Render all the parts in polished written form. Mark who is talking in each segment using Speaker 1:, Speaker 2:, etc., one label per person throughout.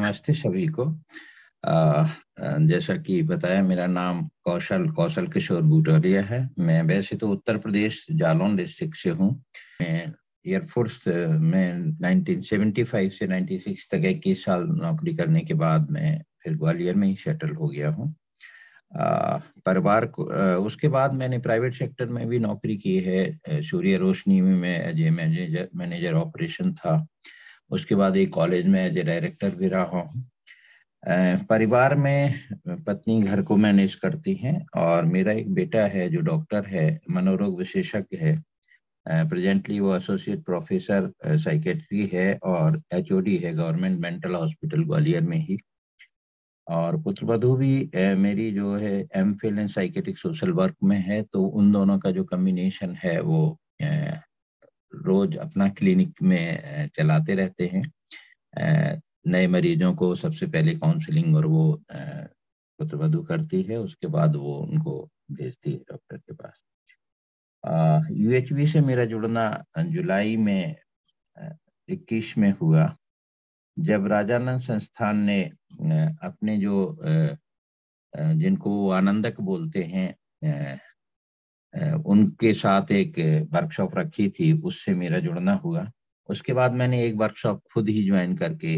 Speaker 1: नमस्ते सभी को। अ, जैसा कि बताया, मेरा नाम कौशल कौशल किशोर बूटोरिया है। मैं वैसे तो उत्तर प्रदेश जालौन डिस्ट्रिक्ट से हूँ। मैं एयरफोर्स में 1975 से 96 तक 21 साल नौकरी करने के बाद मैं फिर ग्वालियर में ही सेटल हो गया हूँ। परिवार को उसके बाद मैंने प्राइवेट सेक्टर में भी नौकरी की है। सूर्य रोशनी में मैं एज ए मैनेजर ऑपरेशन था। उसके बाद एक कॉलेज में एज ए डायरेक्टर भी रहा हूँ। परिवार में पत्नी घर को मैनेज करती हैं और मेरा एक बेटा है जो डॉक्टर है, मनोरोग विशेषज्ञ है। प्रेजेंटली वो एसोसिएट प्रोफेसर साइकेट्री है और एचओडी है गवर्नमेंट मेंटल हॉस्पिटल ग्वालियर में ही। और पुत्रवधू भी मेरी जो है MPhil in psychiatric social work में है। तो उन दोनों का जो कॉम्बिनेशन है वो रोज अपना क्लिनिक में चलाते रहते हैं। नए मरीजों को सबसे पहले काउंसलिंग और वो पुत्रवधू करती है, उसके बाद वो उनको भेजती है डॉक्टर के पास। यूएचबी से मेरा जुड़ना जुलाई में 21 में हुआ, जब राजानंद संस्थान ने अपने जो जिनको वो आनंदक बोलते हैं उनके साथ एक वर्कशॉप रखी थी, उससे मेरा जुड़ना हुआ। उसके बाद मैंने एक वर्कशॉप खुद ही ज्वाइन करके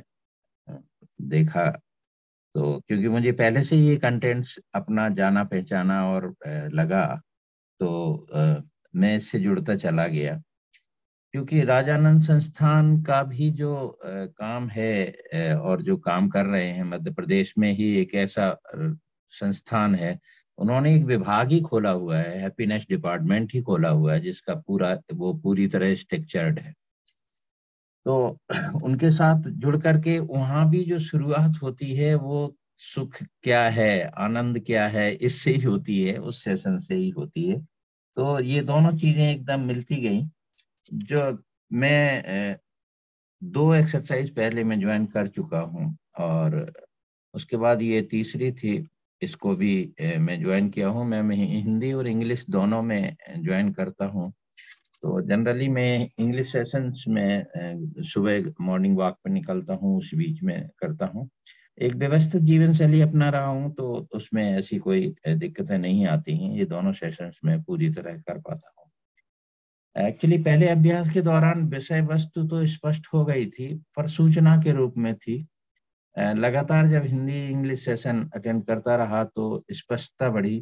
Speaker 1: देखा। तो क्योंकि मुझे पहले से ये कंटेंट्स अपना जाना पहचाना और लगा, तो मैं इससे जुड़ता चला गया। क्योंकि राजानंद संस्थान का भी जो काम है और जो काम कर रहे हैं, मध्य प्रदेश में ही एक ऐसा संस्थान है। उन्होंने एक विभाग ही खोला हुआ है, हैप्पीनेस डिपार्टमेंट ही खोला हुआ है, जिसका पूरी तरह स्ट्रक्चर्ड है। तो उनके साथ जुड़ करके वहां भी जो शुरुआत होती है वो सुख क्या है, आनंद क्या है, इससे ही होती है, उस सेशन से ही होती है। तो ये दोनों चीजें एकदम मिलती गई। जो मैं 2 एक्सरसाइज पहले मैं ज्वाइन कर चुका हूँ और उसके बाद ये तीसरी थी, इसको भी मैं ज्वाइन किया हूँ। मैं हिंदी और इंग्लिश दोनों में ज्वाइन करता हूँ। तो जनरली मैं इंग्लिश सेशंस में सुबह मॉर्निंग वॉक पे निकलता हूँ, उस बीच में करता हूँ। एक व्यवस्थित जीवन शैली अपना रहा हूँ, तो उसमें ऐसी कोई दिक्कतें नहीं आती हैं। ये दोनों सेशंस में पूरी तरह कर पाता हूँ। एक्चुअली पहले अभ्यास के दौरान विषय वस्तु तो स्पष्ट हो गई थी, पर सूचना के रूप में थी। लगातार जब हिंदी इंग्लिश सेशन अटेंड करता रहा तो स्पष्टता बढ़ी।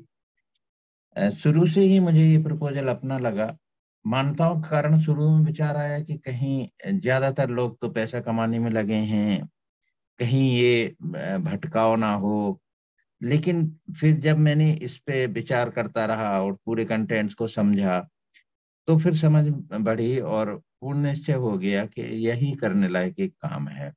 Speaker 1: शुरू से ही मुझे ये प्रपोजल अपना लगा। मान्यताओं के कारण शुरू में विचार आया कि कहीं ज्यादातर लोग तो पैसा कमाने में लगे हैं, कहीं ये भटकाव ना हो। लेकिन फिर जब मैंने इस पे विचार करता रहा और पूरे कंटेंट्स को समझा, तो फिर समझ बढ़ी और पूर्ण निश्चय हो गया कि यही करने लायक एक काम है।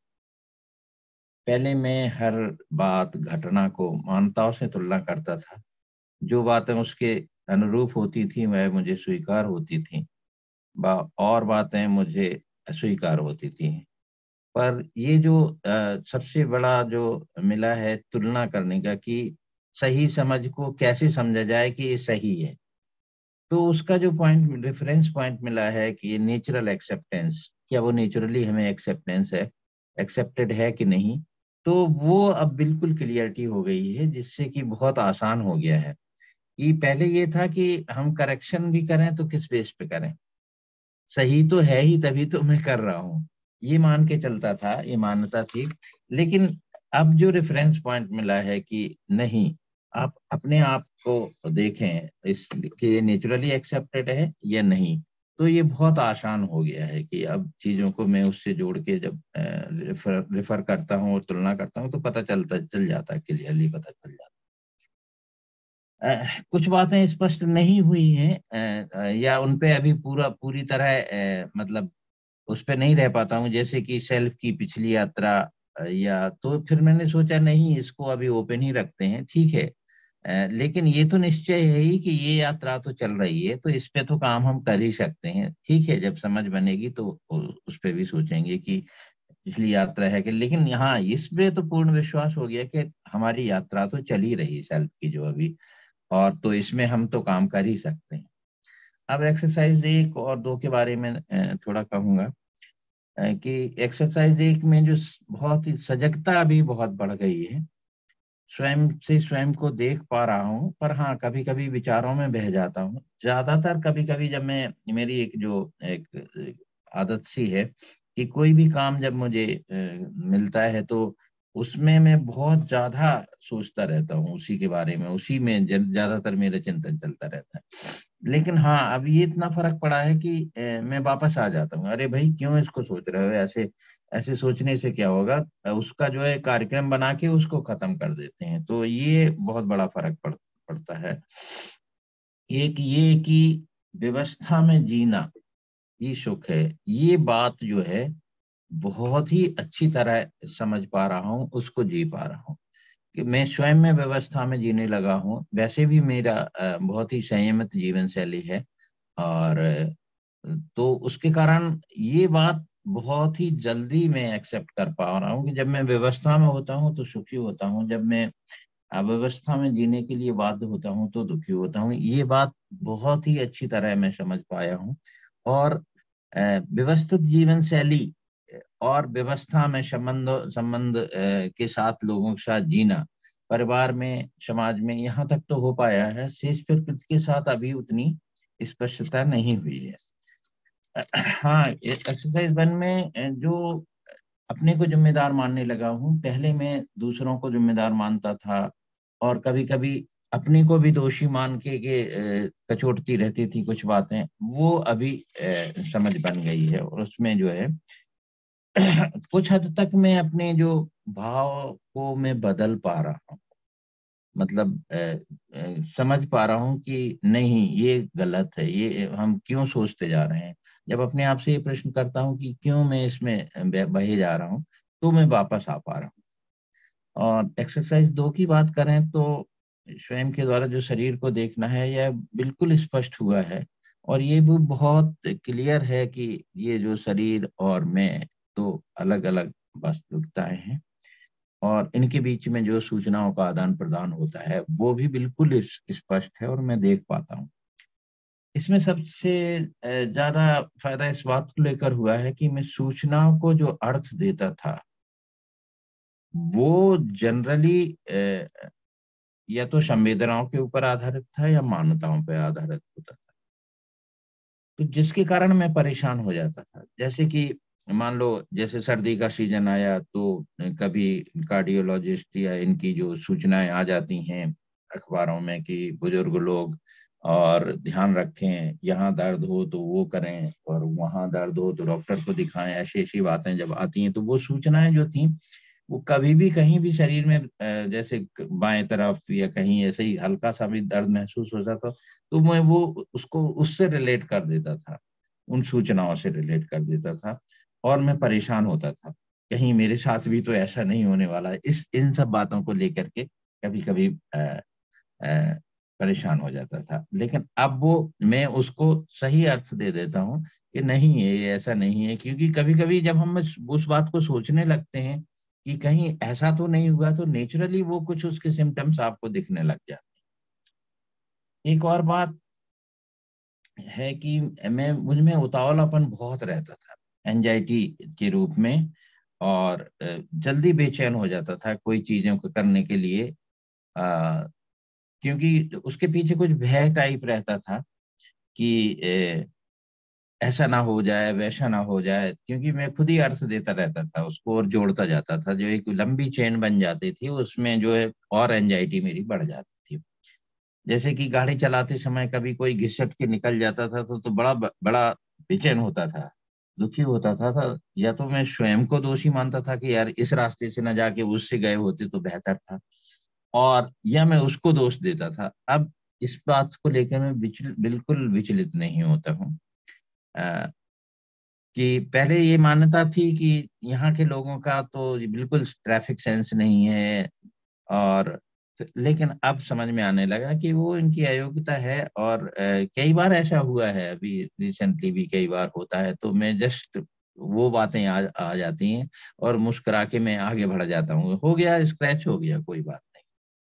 Speaker 1: पहले मैं हर बात घटना को मान्यताओं से तुलना करता था। जो बातें उसके अनुरूप होती थी वह मुझे स्वीकार होती थी, और बातें मुझे अस्वीकार होती थी। पर ये जो सबसे बड़ा जो मिला है तुलना करने का, कि सही समझ को कैसे समझा जाए कि ये सही है, तो उसका जो पॉइंट रेफरेंस पॉइंट मिला है कि ये नेचुरल एक्सेप्टेंस, क्या वो नेचुरली हमें एक्सेप्टेंस है, एक्सेप्टेड है कि नहीं। तो वो अब बिल्कुल क्लियरिटी हो गई है, जिससे कि बहुत आसान हो गया है। कि पहले ये था कि हम करेक्शन भी करें तो किस बेस पे करें, सही तो है ही तभी तो मैं कर रहा हूँ, ये मान के चलता था, ये मान्यता थी। लेकिन अब जो रेफरेंस पॉइंट मिला है कि नहीं, आप अपने आप को देखें इस कि ये नेचुरली एक्सेप्टेड है या नहीं। तो ये बहुत आसान हो गया है कि अब चीजों को मैं उससे जोड़ के जब रेफर करता हूँ और तुलना करता हूँ, तो पता चल जाता है, क्लियरली पता चल जाता है। कुछ बातें स्पष्ट नहीं हुई हैं, या उन पे अभी पूरी तरह मतलब उस पे नहीं रह पाता हूँ, जैसे कि सेल्फ की पिछली यात्रा। या तो फिर मैंने सोचा नहीं, इसको अभी ओपन ही रखते हैं, ठीक है। लेकिन ये तो निश्चय है ही कि ये यात्रा तो चल रही है, तो इस पे तो काम हम कर ही सकते हैं, ठीक है। जब समझ बनेगी तो उस पे भी सोचेंगे कि पिछली यात्रा है कि। लेकिन यहाँ इस पे तो पूर्ण विश्वास हो गया कि हमारी यात्रा तो चल ही रही सेल्फ की जो अभी, और तो इसमें हम तो काम कर ही सकते हैं। अब एक्सरसाइज 1 और 2 के बारे में थोड़ा कहूंगा। कि एक्सरसाइज एक में जो बहुत ही सजगता अभी बहुत बढ़ गई है, स्वयं से स्वयं को देख पा रहा हूँ, पर हाँ कभी कभी विचारों में बह जाता हूँ। ज्यादातर कभी कभी जब मैं, मेरी एक जो एक आदत सी है कि कोई भी काम जब मुझे मिलता है तो उसमें मैं बहुत ज्यादा सोचता रहता हूँ, उसी के बारे में, उसी में ज्यादातर मेरा चिंतन चलता रहता है। लेकिन हाँ अब ये इतना फर्क पड़ा है कि मैं वापस आ जाता हूँ, अरे भाई क्यों इसको सोच रहे हो, ऐसे ऐसे सोचने से क्या होगा, उसका जो है कार्यक्रम बना के उसको खत्म कर देते हैं। तो ये बहुत बड़ा फर्क पड़ता है। एक ये कि व्यवस्था में जीना ये सुख है, ये बात जो है बहुत ही अच्छी तरह समझ पा रहा हूँ, उसको जी पा रहा हूँ कि मैं स्वयं में व्यवस्था में जीने लगा हूँ। वैसे भी मेरा बहुत ही संयमित जीवन शैली है, और तो उसके कारण ये बात बहुत ही जल्दी मैं एक्सेप्ट कर पा रहा हूँ कि जब मैं व्यवस्था में होता हूँ तो सुखी होता हूँ, जब मैं अव्यवस्था में जीने के लिए बाध्य होता हूँ तो दुखी होता हूँ। ये बात बहुत ही अच्छी तरह मैं समझ पाया हूँ। और व्यवस्थित जीवन शैली और व्यवस्था में संबंध संबंध के साथ लोगों के साथ जीना, परिवार में, समाज में, यहाँ तक तो हो पाया है, शेष प्रकृति के साथ अभी उतनी स्पष्टता नहीं हुई है। हाँ, एक्सरसाइज वन में जो अपने को जिम्मेदार मानने लगा हूँ, पहले मैं दूसरों को जिम्मेदार मानता था, और कभी कभी अपने को भी दोषी मान के कचोटती रहती थी कुछ बातें, वो अभी समझ बन गई है, और उसमें जो है कुछ हद तक मैं अपने जो भाव को मैं बदल पा रहा हूँ। मतलब समझ पा रहा हूँ कि नहीं ये गलत है, ये हम क्यों सोचते जा रहे हैं। जब अपने आप से ये प्रश्न करता हूँ कि क्यों मैं इसमें बहे जा रहा हूँ, तो मैं वापस आ पा रहा हूँ। और एक्सरसाइज 2 की बात करें तो स्वयं के द्वारा जो शरीर को देखना है, यह बिल्कुल स्पष्ट हुआ है, और ये भी बहुत क्लियर है कि ये जो शरीर और मैं, तो अलग अलग वास्तविकताएं हैं, और इनके बीच में जो सूचनाओं का आदान प्रदान होता है वो भी बिल्कुल स्पष्ट है, और मैं देख पाता हूँ। इसमें सबसे ज्यादा फायदा इस बात को लेकर हुआ है कि मैं सूचनाओं को जो अर्थ देता था, वो जनरली या तो संवेदनाओं के ऊपर आधारित था या मान्यताओं पर आधारित होता था, तो जिसके कारण मैं परेशान हो जाता था। जैसे कि मान लो, जैसे सर्दी का सीजन आया तो कभी कार्डियोलॉजिस्ट या इनकी जो सूचनाएं आ जाती हैं अखबारों में कि बुजुर्ग लोग, और ध्यान रखें, यहाँ दर्द हो तो वो करें, और वहाँ दर्द हो तो डॉक्टर को दिखाएं, ऐसी ऐसी बातें जब आती हैं, तो वो सूचनाएं जो थी वो कभी भी कहीं भी शरीर में जैसे बाएं तरफ या कहीं ऐसे ही हल्का सा भी दर्द महसूस होता था, तो मैं वो उसको उससे रिलेट कर देता था, उन सूचनाओं से रिलेट कर देता था, और मैं परेशान होता था कहीं मेरे साथ भी तो ऐसा नहीं होने वाला है। इस इन सब बातों को लेकर के कभी कभी परेशान हो जाता था। लेकिन अब वो मैं उसको सही अर्थ दे देता हूँ कि नहीं ये ऐसा नहीं है, क्योंकि कभी कभी जब हम उस बात को सोचने लगते हैं कि कहीं ऐसा तो नहीं हुआ, तो नेचुरली वो कुछ उसके सिम्टम्स आपको दिखने लग जाते हैं। एक और बात है कि मैं मुझ में उतावलापन बहुत रहता था, एंजाइटी के रूप में, और जल्दी बेचैन हो जाता था कोई चीजों को करने के लिए, क्योंकि उसके पीछे कुछ भय टाइप रहता था कि ऐसा ना हो जाए, वैसा ना हो जाए, क्योंकि मैं खुद ही अर्थ देता रहता था उसको और जोड़ता जाता था, जो एक लंबी चेन बन जाती थी उसमें जो है, और एंजाइटी मेरी बढ़ जाती थी। जैसे कि गाड़ी चलाते समय कभी कोई घिसट के निकल जाता था तो बड़ा बड़ा बेचैन होता था, दुखी होता था। या तो मैं स्वयं को दोषी मानता था कि यार इस रास्ते से ना जाके उससे गए होते तो बेहतर था, और या मैं उसको दोष देता था। अब इस बात को लेकर मैं बिल्कुल विचलित नहीं होता हूँ। कि पहले ये मान्यता थी कि यहाँ के लोगों का तो बिल्कुल ट्रैफिक सेंस नहीं है, और लेकिन अब समझ में आने लगा कि वो इनकी अयोग्यता है, और कई बार ऐसा हुआ है, अभी रिसेंटली भी कई बार होता है, तो मैं जस्ट वो बातें आ जाती हैं और मुस्कुरा के मैं आगे बढ़ जाता हूँ, हो गया स्क्रैच हो गया, कोई बात नहीं।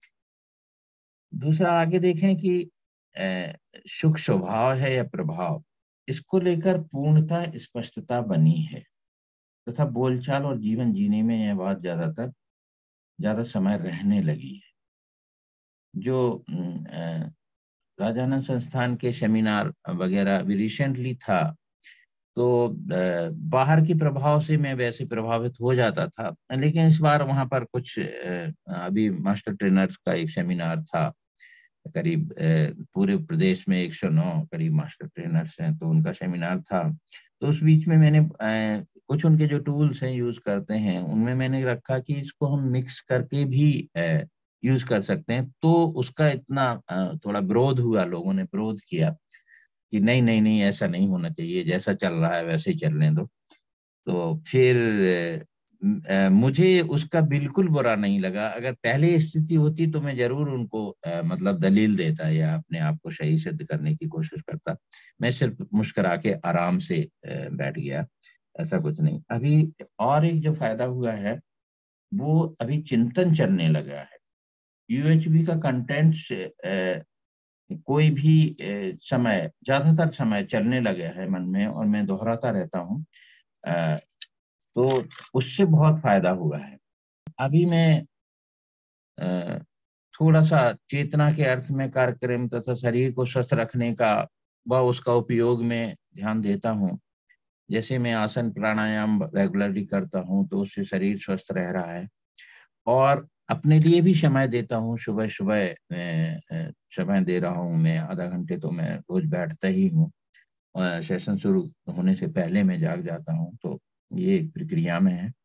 Speaker 1: दूसरा आगे देखें कि सुख स्वभाव है या प्रभाव, इसको लेकर पूर्णता स्पष्टता बनी है। तथा बोलचाल और जीवन जीने में यह बात ज्यादा समय रहने लगी है। जो राजानंद संस्थान के सेमिनार वगैरह अभी रिसेंटली था, तो बाहर के प्रभाव से मैं वैसे प्रभावित हो जाता था, लेकिन इस बार वहां पर कुछ अभी मास्टर ट्रेनर्स का एक सेमिनार था। करीब पूरे प्रदेश में 109 करीब मास्टर ट्रेनर्स हैं, तो उनका सेमिनार था। तो उस बीच में मैंने कुछ उनके जो टूल्स हैं यूज करते हैं, उनमें मैंने रखा कि इसको हम मिक्स करके भी यूज कर सकते हैं। तो उसका इतना थोड़ा विरोध हुआ, लोगों ने विरोध किया कि नहीं नहीं नहीं, ऐसा नहीं होना चाहिए, जैसा चल रहा है वैसे ही चलने दो। तो फिर मुझे उसका बिल्कुल बुरा नहीं लगा। अगर पहले स्थिति होती तो मैं जरूर उनको मतलब दलील देता या अपने आप को सही सिद्ध करने की कोशिश करता। मैं सिर्फ मुस्कुरा के आराम से बैठ गया, ऐसा कुछ नहीं। अभी और एक जो फायदा हुआ है, वो अभी चिंतन चलने लगा है। यूएचबी का कंटेंट कोई भी समय, ज्यादातर समय चलने लगा है मन में, और मैं दोहराता रहता हूँ। तो उससे बहुत फायदा हुआ है। अभी मैं अ, थोड़ा सा चेतना के अर्थ में कार्यक्रम तथा शरीर को स्वस्थ रखने का व उसका उपयोग में ध्यान देता हूँ। जैसे मैं आसन प्राणायाम रेगुलरली करता हूँ, तो उससे शरीर स्वस्थ रह रहा है। और अपने लिए भी समय देता हूँ। सुबह सुबह समय दे रहा हूँ मैं, आधा घंटे तो मैं रोज बैठता ही हूँ। सेशन शुरू होने से पहले मैं जाग जाता हूँ, तो ये एक प्रक्रिया में है।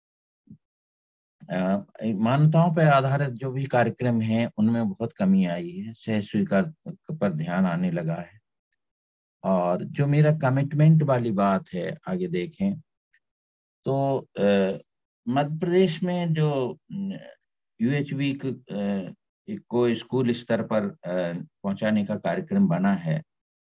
Speaker 1: मान्यताओं पर आधारित जो भी कार्यक्रम हैं, उनमें बहुत कमी आई है, सह स्वीकार पर ध्यान आने लगा है। और जो मेरा कमिटमेंट वाली बात है, आगे देखें तो मध्य प्रदेश में जो यूएचबी को स्कूल स्तर पर पहुंचाने का कार्यक्रम बना है,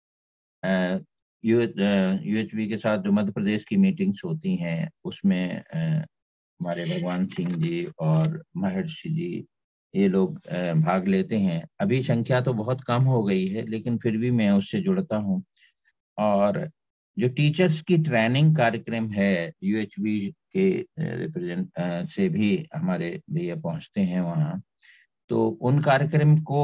Speaker 1: यूएचबी के साथ जो मध्य प्रदेश की मीटिंग्स होती हैं, उसमें हमारे भगवान सिंह जी और महर्षि जी, ये लोग भाग लेते हैं। अभी संख्या तो बहुत कम हो गई है, लेकिन फिर भी मैं उससे जुड़ता हूँ। और जो टीचर्स की ट्रेनिंग कार्यक्रम है, यूएचबी के रिप्रेजेंट से भी हमारे भैया पहुंचते हैं वहाँ। तो उन कार्यक्रम को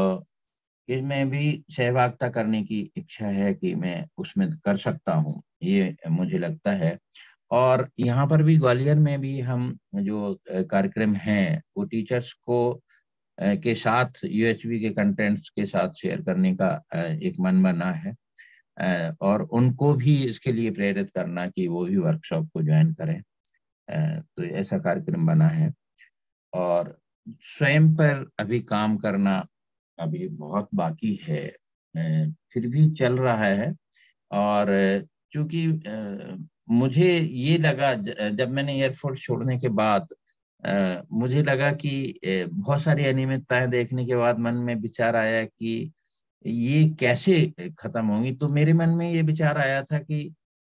Speaker 1: इसमें भी सहभागिता करने की इच्छा है कि मैं उसमें कर सकता हूँ, ये मुझे लगता है। और यहाँ पर भी ग्वालियर में भी हम जो कार्यक्रम हैं, वो टीचर्स को के साथ यूएचबी के कंटेंट्स के साथ शेयर करने का एक मन बना है। और उनको भी इसके लिए प्रेरित करना कि वो भी वर्कशॉप को ज्वाइन करें। तो ऐसा कार्यक्रम बना है। और स्वयं पर अभी काम करना अभी बहुत बाकी है, फिर भी चल रहा है। और चूंकि मुझे ये लगा, जब मैंने एयरफोर्स छोड़ने के बाद मुझे लगा कि बहुत सारी अनियमितताएं देखने के बाद मन में विचार आया कि ये कैसे खत्म होंगी। तो मेरे मन में ये विचार आया था कि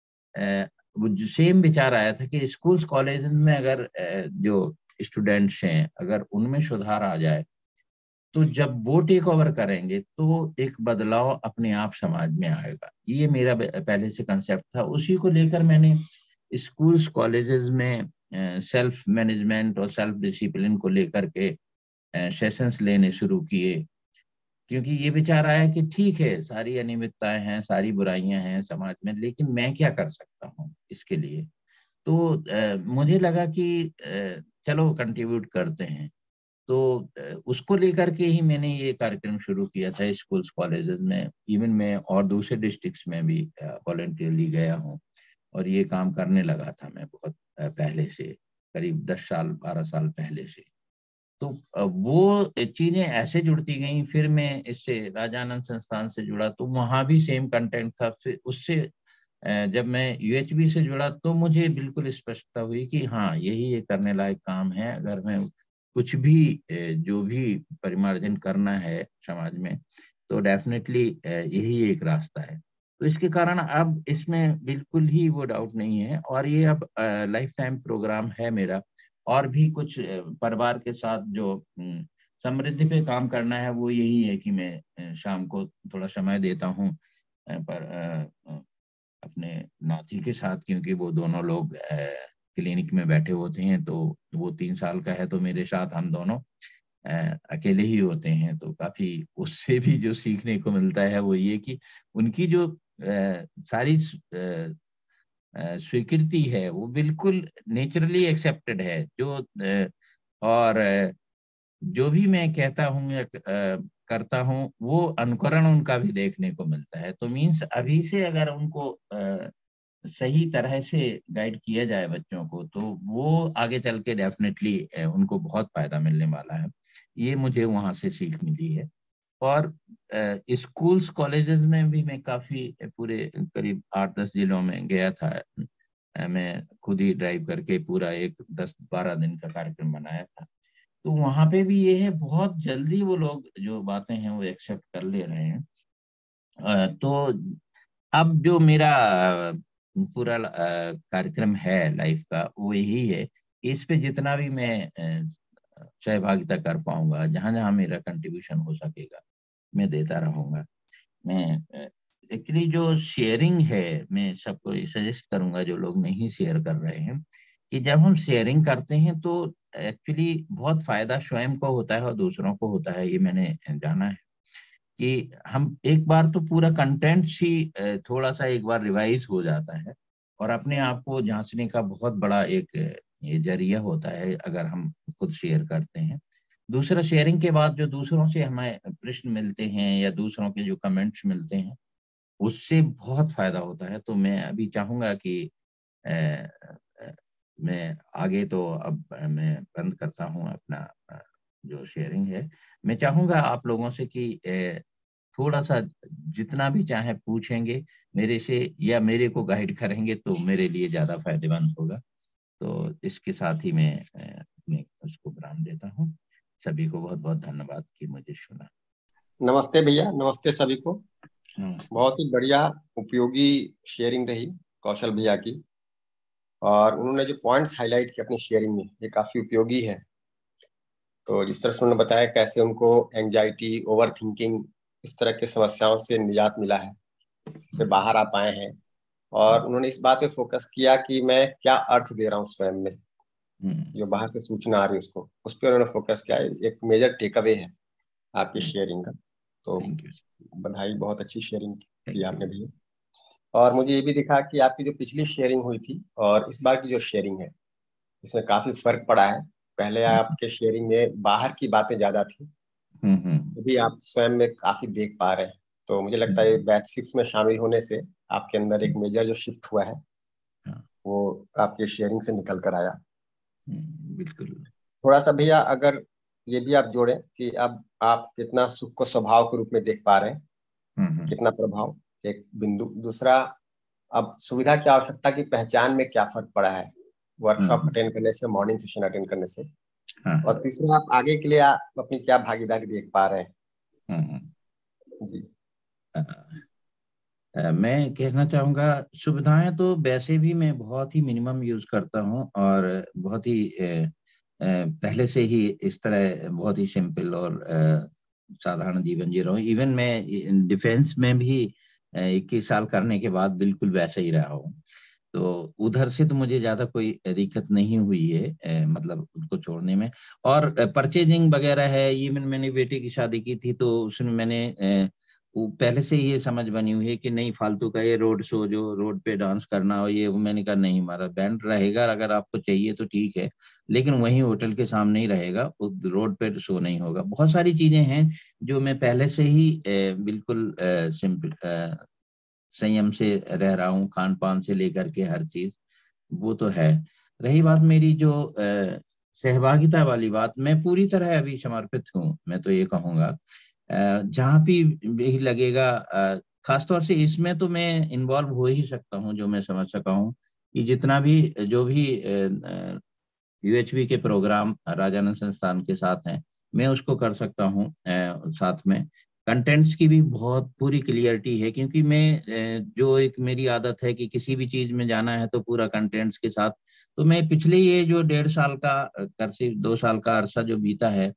Speaker 1: वो जो सेम विचार आया था कि स्कूल्स कॉलेजेस में अगर जो स्टूडेंट्स हैं, अगर उनमें सुधार आ जाए, तो जब वो टेक ओवर करेंगे तो एक बदलाव अपने आप समाज में आएगा। ये मेरा पहले से कंसेप्ट था। उसी को लेकर मैंने स्कूल्स कॉलेजेस में सेल्फ मैनेजमेंट और सेल्फ डिसिप्लिन को लेकर के सेशंस लेने शुरू किए। क्योंकि ये विचार आया कि ठीक है, सारी अनियमितताएं हैं, सारी बुराइयां हैं समाज में, लेकिन मैं क्या कर सकता हूँ इसके लिए। तो मुझे लगा कि चलो कंट्रीब्यूट करते हैं। तो उसको लेकर के ही मैंने ये कार्यक्रम शुरू किया था स्कूल्स कॉलेजेस में। इवन मैं और दूसरे डिस्ट्रिक्ट्स में भी वॉलंटियरली गया हूँ, और ये काम करने लगा था मैं बहुत पहले से, करीब 10 साल 12 साल पहले से। तो वो चीजें ऐसे जुड़ती गई। फिर मैं इससे राजानंद संस्थान से जुड़ा, तो वहां भी सेम कंटेंट था। फिर उससे जब मैं यूएचबी से जुड़ा, तो मुझे बिल्कुल स्पष्टता हुई कि हाँ, यही ये करने लायक काम है। अगर मैं कुछ भी जो भी परिमार्जन करना है समाज में, तो डेफिनेटली यही एक रास्ता है। तो इसके कारण अब इसमें बिल्कुल ही वो डाउट नहीं है। और ये अब लाइफ टाइम प्रोग्राम है मेरा। और भी कुछ परिवार के साथ जो समृद्धि पे काम करना है, वो यही है कि मैं शाम को थोड़ा समय देता हूँ पर अपने नाती के साथ, क्योंकि वो दोनों लोग क्लिनिक में बैठे होते हैं, तो वो 3 साल का है, तो मेरे साथ हम दोनों अकेले ही होते हैं। तो काफी उससे भी जो सीखने को मिलता है वो ये कि उनकी जो सारी स्वीकृति है वो बिल्कुल नेचुरली एक्सेप्टेड है। और जो भी मैं कहता हूँ या करता हूँ वो अनुकरण उनका भी देखने को मिलता है। तो मीन्स अभी से अगर उनको सही तरह से गाइड किया जाए बच्चों को, तो वो आगे चल के डेफिनेटली उनको बहुत फायदा मिलने वाला है। ये मुझे वहां से सीख मिली है। और स्कूल्स कॉलेजेस में भी मैं काफी पूरे करीब 8-10 जिलों में गया था। मैं खुद ही ड्राइव करके पूरा एक 10-12 दिन का कार्यक्रम बनाया था। तो वहां पे भी ये है, बहुत जल्दी वो लोग जो बातें हैं वो एक्सेप्ट कर ले रहे हैं। तो अब जो मेरा पूरा कार्यक्रम है लाइफ का वो यही है कि इस पे जितना भी मैं सहभागिता कर पाऊंगा, जहां जहां मेरा कंट्रीब्यूशन हो सकेगा, मैं देता रहूंगा। मैं एक्चुअली जो शेयरिंग है, मैं सबको सजेस्ट करूंगा जो लोग नहीं शेयर कर रहे हैं, कि जब हम शेयरिंग करते हैं तो एक्चुअली बहुत फायदा स्वयं को होता है और दूसरों को होता है। ये मैंने जाना है कि हम एक बार तो पूरा कंटेंट ही थोड़ा सा एक बार रिवाइज हो जाता है, और अपने आप को जांचने का बहुत बड़ा एक ये जरिया होता है अगर हम खुद शेयर करते हैं। दूसरा, शेयरिंग के बाद जो दूसरों से हमें प्रश्न मिलते हैं या दूसरों के जो कमेंट्स मिलते हैं, उससे बहुत फायदा होता है। तो मैं अभी चाहूंगा कि अ, अ, मैं आगे तो अब मैं बंद करता हूँ अपना जो शेयरिंग है। मैं चाहूंगा आप लोगों से कि थोड़ा सा जितना भी चाहे पूछेंगे मेरे से या मेरे को गाइड करेंगे तो मेरे लिए ज्यादा फायदेमंद होगा। तो इसके साथ ही मैं उसको विराम देता हूँ। सभी को बहुत बहुत धन्यवाद कि मुझे सुना।
Speaker 2: नमस्ते भैया, नमस्ते सभी को।
Speaker 1: नमस्ते।
Speaker 2: बहुत ही बढ़िया उपयोगी शेयरिंग रही कौशल भैया की। और उन्होंने जो पॉइंट्स हाईलाइट किए अपनी शेयरिंग में, ये काफी उपयोगी है। तो जिस तरह से उन्होंने बताया कैसे उनको एंजाइटी, ओवर थिंकिंग, इस तरह की समस्याओं से निजात मिला है, से बाहर आ पाए हैं। और उन्होंने इस बात पे फोकस किया कि मैं क्या अर्थ दे रहा हूँ स्वयं में, जो बाहर से सूचना आ रही है उसको, उस पर उन्होंने फोकस किया। एक मेजर टेक अवे है आपकी शेयरिंग का। तो
Speaker 1: थैंक यू।
Speaker 2: बधाई, बहुत अच्छी शेयरिंग की
Speaker 1: थैंक यू।
Speaker 2: आपने भी। और मुझे ये भी दिखा कि आपकी जो पिछली शेयरिंग हुई थी और इस बार की जो शेयरिंग है, इसमें काफी फर्क पड़ा है। पहले आपके शेयरिंग में बाहर की बातें ज्यादा थी, अभी आप स्वयं में काफी देख पा रहे हैं। तो मुझे लगता है बैच 6 में शामिल होने से आपके अंदर एक मेजर जो शिफ्ट हुआ है,
Speaker 1: हाँ।
Speaker 2: वो आपके शेयरिंग से निकल कर आया।
Speaker 1: बिल्कुल।
Speaker 2: थोड़ा सा भैया अगर ये भी आप जोड़ें कि अब आप कितना सुख को स्वभाव के रूप में देख पा रहे हैं, कितना प्रभाव, एक बिंदु। दूसरा, अब सुविधा की आवश्यकता की पहचान में क्या फर्क पड़ा है वर्कशॉप अटेंड करने से, मॉर्निंग सेशन अटेंड करने से।
Speaker 1: हाँ हाँ।
Speaker 2: और तीसरा, आप आगे के लिए आप अपनी क्या भागीदारी देख पा रहे हैं। जी।
Speaker 1: मैं कहना चाहूँगा, सुविधाएं तो वैसे भी मैं बहुत ही मिनिमम यूज करता हूँ, और बहुत ही पहले से ही इस तरह बहुत ही सिंपल और साधारण जीवन जी रहा हूँ। इवन मैं डिफेंस में भी 21 साल करने के बाद बिल्कुल वैसा ही रहा हूँ। तो उधर से तो मुझे ज्यादा कोई दिक्कत नहीं हुई है, मतलब उनको छोड़ने में। और परचेजिंग वगैरह है, इवन मैंने बेटे की शादी की थी तो उसमें मैंने वो पहले से ही ये समझ बनी हुई है कि नहीं, फालतू का ये रोड शो जो रोड पे डांस करना हो, ये वो मैंने कहा नहीं, हमारा बैंड रहेगा, अगर आपको चाहिए तो ठीक है, लेकिन वहीं होटल के सामने ही रहेगा, रोड पे शो नहीं होगा। बहुत सारी चीजें हैं जो मैं पहले से ही बिल्कुल सिंपल संयम से रह रहा हूँ, खान पान से लेकर के हर चीज, वो तो है। रही बात मेरी जो सहभागिता वाली बात, मैं पूरी तरह अभी समर्पित हूँ, मैं तो ये कहूँगा। जहाँ भी लगेगा, खासतौर से इसमें तो मैं इन्वॉल्व हो ही सकता हूँ, जो मैं समझ सका हूँ कि जितना भी जो भी यूएचबी के प्रोग्राम राजानंद संस्थान के साथ हैं, मैं उसको कर सकता हूँ। साथ में कंटेंट्स की भी बहुत पूरी क्लियरिटी है, क्योंकि मैं जो एक मेरी आदत है कि किसी भी चीज में जाना है तो पूरा कंटेंट्स के साथ। तो मैं पिछले ये जो 1.5 साल का, कर से 2 साल का अरसा जो बीता है,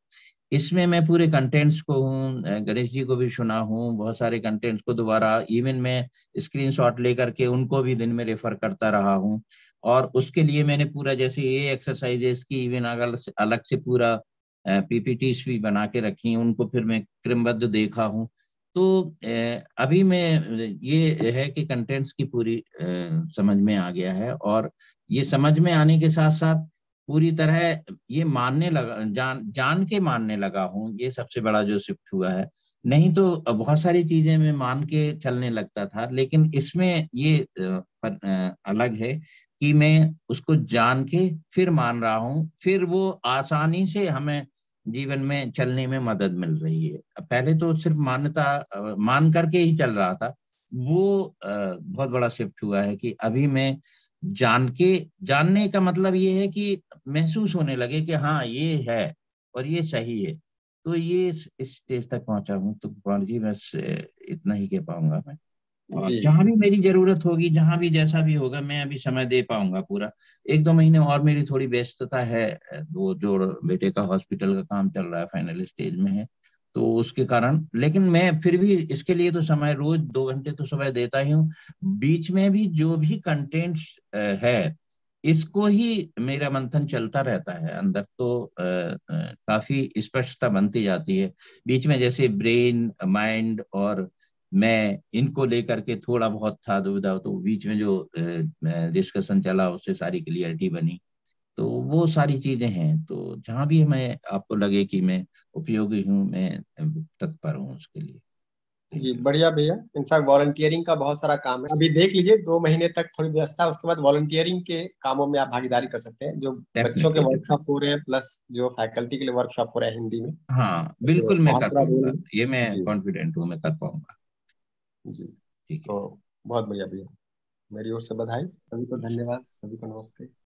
Speaker 1: इसमें मैं पूरे कंटेंट्स को हूँ, गणेश जी को भी सुना हूँ, बहुत सारे कंटेंट्स को दोबारा इवन मैं स्क्रीनशॉट लेकर के उनको भी दिन में रेफर करता रहा हूँ। और उसके लिए मैंने पूरा, जैसे ये एक्सरसाइजेस की इवन अलग से पूरा पीपीटीज भी बना के रखी हैं, उनको फिर मैं क्रमबद्ध देखा हूँ। तो अभी मैं ये है कि कंटेंट्स की पूरी समझ में आ गया है, और ये समझ में आने के साथ साथ पूरी तरह ये मानने लगा, जान के मानने लगा हूँ। ये सबसे बड़ा जो शिफ्ट हुआ है। नहीं तो बहुत सारी चीजें मैं मान के चलने लगता था, लेकिन इसमें ये अलग है कि मैं उसको जान के फिर मान रहा हूँ, फिर वो आसानी से हमें जीवन में चलने में मदद मिल रही है। पहले तो सिर्फ मान करके ही चल रहा था। वो बहुत बड़ा शिफ्ट हुआ है कि अभी मैं जान के, जानने का मतलब ये है कि महसूस होने लगे कि हाँ ये है और ये सही है। तो ये इस स्टेज तक पहुंचा हूँ। तो कुमार जी, बस इतना ही कह पाऊंगा मैं। और
Speaker 2: जी
Speaker 1: जहां भी मेरी जरूरत होगी, जहां भी जैसा भी होगा, मैं अभी समय दे पाऊंगा पूरा। 1-2 महीने और मेरी थोड़ी व्यस्तता है, वो जो बेटे का हॉस्पिटल का काम चल रहा है, फाइनल स्टेज में है, तो उसके कारण। लेकिन मैं फिर भी इसके लिए तो समय रोज 2 घंटे तो सुबह देता ही हूँ। बीच में भी जो भी कंटेंट्स है, इसको ही मेरा मंथन चलता रहता है अंदर, तो काफी स्पष्टता बनती जाती है बीच में। जैसे ब्रेन, माइंड और मैं, इनको लेकर के थोड़ा बहुत था दुविधा, तो बीच में जो डिस्कशन चला उससे सारी क्लियरिटी बनी। तो वो सारी चीजें हैं। तो जहां भी मैं, आपको लगे कि मैं उपयोगी हूँ, मैं तत्पर हूँ उसके लिए।
Speaker 2: जी,
Speaker 1: थैंक यू।
Speaker 2: बढ़िया भैया। इनफैक्ट वॉलंटियरिंग का बहुत सारा काम है, अभी देख लीजिए 2 महीने तक थोड़ी व्यस्तता है, उसके बाद वॉलंटियरिंग के कामों में आप भागीदारी कर सकते हैं, जो बच्चों के
Speaker 1: डेफिनेटली, डेफिनेटली।
Speaker 2: वर्कशॉप हो रहे हैं प्लस जो फैकल्टी के लिए वर्कशॉप हो रहा है हिंदी में।
Speaker 1: हाँ,
Speaker 2: तो
Speaker 1: बिल्कुल मैं
Speaker 2: बहुत
Speaker 1: कर
Speaker 2: बड़ा रोल
Speaker 1: पाऊंगा,
Speaker 2: है।
Speaker 1: ये मैं
Speaker 2: जी
Speaker 1: कॉन्फिडेंट हूँ, मैं कर पाऊंगा।
Speaker 2: जी।
Speaker 1: ठीक
Speaker 2: तो बहुत बढ़िया भैया, मेरी ओर से बधाई। सभी को
Speaker 1: है।
Speaker 2: धन्यवाद, सभी को नमस्ते।